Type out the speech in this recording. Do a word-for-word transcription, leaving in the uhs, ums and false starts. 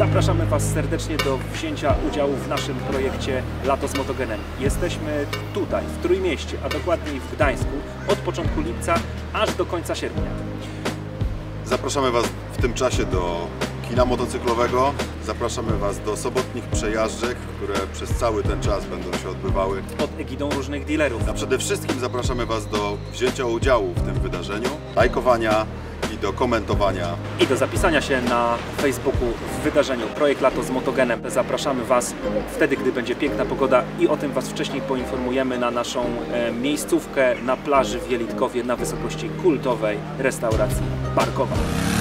Zapraszamy Was serdecznie do wzięcia udziału w naszym projekcie Lato z Motogenem. Jesteśmy tutaj, w Trójmieście, a dokładniej w Gdańsku, od początku lipca aż do końca sierpnia. Zapraszamy Was w tym czasie do kina motocyklowego. Zapraszamy Was do sobotnich przejażdżek, które przez cały ten czas będą się odbywały. Pod egidą różnych dealerów. A przede wszystkim zapraszamy Was do wzięcia udziału w tym wydarzeniu, lajkowania i do komentowania. I do zapisania się na Facebooku w wydarzeniu Projekt Lato z Motogenem. Zapraszamy Was wtedy, gdy będzie piękna pogoda i o tym Was wcześniej poinformujemy na naszą e, miejscówkę na plaży w Jelitkowie na wysokości kultowej restauracji Parkowa.